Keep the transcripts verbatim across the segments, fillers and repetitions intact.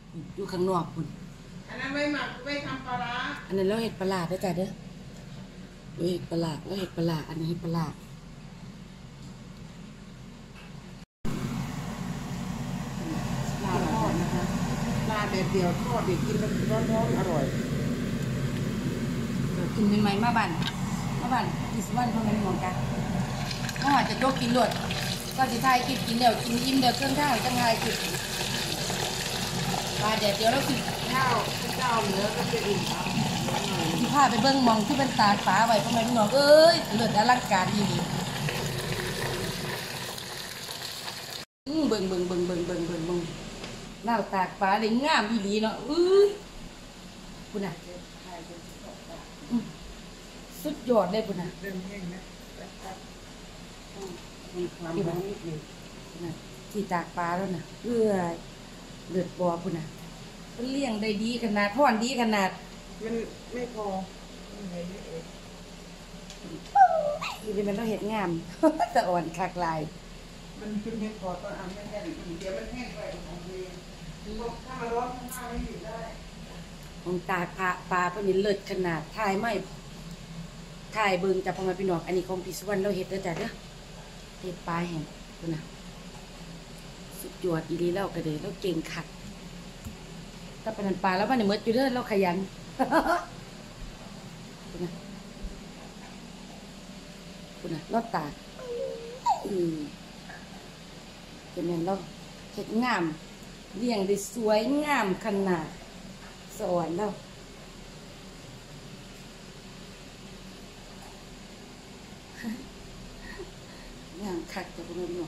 อยู่ข้างนอกคุณอันนั้นไม่หมักไม่ทำปลาร้าอันนั้นเราเห็ดปลาด้วยจ้ะเด้อเราเห็ดปลาเราเห็ดปลาอันนี้เห็ดปลาปลาทอดนะคะปลาเด็ดเดียวทอดเด็ดกินแล้วร้อนๆอร่อยกินเป็นไหมมาบ้านมาบ้านกินสวรรค์เขาไม่มองกันเมื่อวานจะโจกกินหลดก็จะทายกินกินเดี๋ยวกินยิ้มเดี๋ยวเครื่องข้าวจะทายกินปลาเดี๋ยวเดี๋ยวเรากินข้าวข้าวเนื้อก็จะอิ่มครับพาไปเบิ้งมองที่เป็นตาฟ้าไว้ทำไมพี่น้องเอ้ยเลือดอลังการดีดีเบิ้งเบิ้งเบิ้งเบิ้งเบิ้งเบิ้งเบิ้งหน้าตากฟ้าได้งามดีดีเนาะเอ้ยคุณน่ะสุดยอดเลยคุณน่ะเริ่มแห้งนะมีความร้อนนิดนึงที่ตากปลาแล้วน่ะเอื้อเลือดบอคุณน่ะมันเลี้ยงได้ดีขนาดทอดดีขนาดมันไม่พออะไรนี่เองนี่เป็นมันต้องเห็ดงามแต่อ่อนคักลายมันคือไม่พอตอนอ่านไม่ได้เดี๋ยวมันแห้งไปของเองถ้ามันร้อนข้างๆไม่อยู่ได้ของตากปลาปลาเป็นเลิศขนาดถ่ายไม่ถ่ายเบิ่งจากพ่อแม่พี่น้องอันนี้ของพี่สุวรรณเราเห็ดเด้อจ้ะเด้อเห็ดปลาแห้งคุณน่ะสุดยอดอีนี้เรากระเดยเราเก่งขัดถ้าเป็นปลาแล้วมันเนี่ยเมื่อจุดเด้อเราขยันคุณน่ะคุณน่ะเราตากอืมเป็นอย่างเราเห็ดงามเลี้ยงได้สวยงามขนาดสอนเรางามคักจากพวกเรา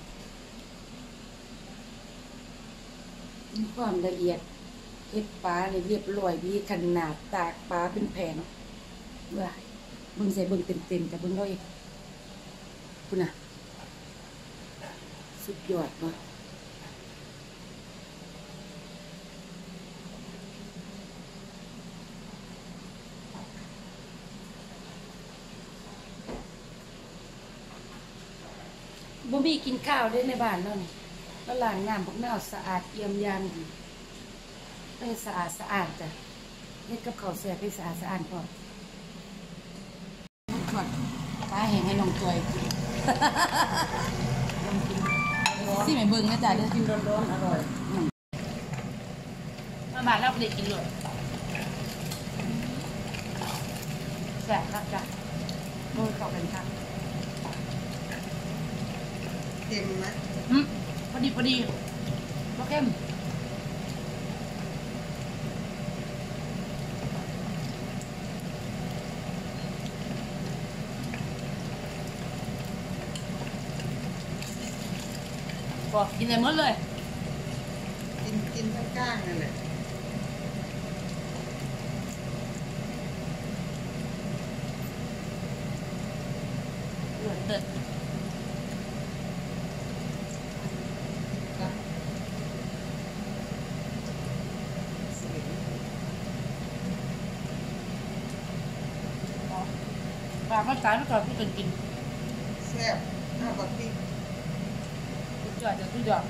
มีความละเอียดเห็ดปลาเนี่ยเรียบร้อยดีขนาดตากปลาเป็นแผงเบื่อเบิ่งใส่เบิ่งเต็มๆแต่เบิ่งเราเองคุณน่ะสุดยอดเนาะบ่มีกินข้าวได้ในบ้านแล้วนี่แล้วล้างน้ำพวกน้าสะอาดเอี่ยมยามดีให้สะอาดสะอาดจ้ะให้กับข้าวแซ่บให้สะอาดสะอาดก่อนทอดปลาแห้งให้น้องจอยสิไม่เบิ่งนะจ๊ะเดี๋ยวกินร้อนๆอร่อยมาบ้านเราไปกินเลยแซ่บครับจ้ะมือเข้ากันครับเค็มไหมอืมพอดีพอดีพอเข้มบอกกินอะไรหมดเลยกินกินทั้งก้างนั่นแหละเลือดเลือดปลาก็ตายแล้วก็พี่กินกินแซ่บข้าวกับพริกทุกจอดจะทุกจอด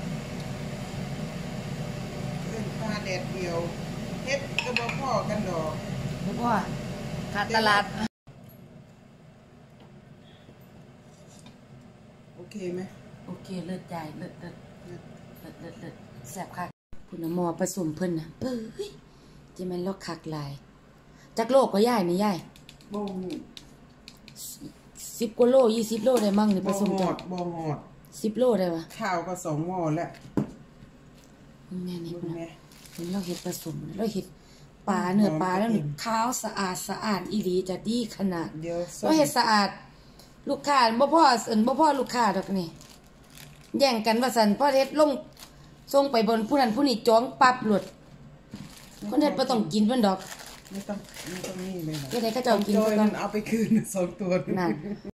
เรื่องปลาแดดเดียวเฮ็ดกระบอกพ่อกันดอกหรือว่าขาดตลาดโอเคไหมโอเคเลิศใจเลิศเลิศเลิศเลิศเลิศเลิศแซ่บค่ะคุณหมอผสมเพิ่นนะเอ้ยจะมันลอกคักลายจักโลกก็ย่ายนี่ย่ายบ่สิบกว่าโลยี่สิบโลได้มั่งนี่ผสมกันบ่หอดสิบโลได้ปะข้าวก็สองหม้อแล้วแม่นี่นะเราเห็ดผสมเราเห็ดปลาเนื้อปลาแล้วนี่ขาวสะอาดสะอาดอีหลีจะดีขนาดเราเห็ดสะอาดลูกค้าบ่พ่อสันบ่พ่อลูกค้าดอกนี่แย่งกันว่าสันพ่อเฮ็ดลงส่งไปบนผู้นั้นผู้นี้จ้องปั๊บหลุดคนเฮ็ดบ่ต้องกินเพิ่นดอกไม่ต้องไม่ต้องนี่เลยนะเฮ็ดให้เขาเจ้ากินก่อนเอาไปคืนสองตัวนั่น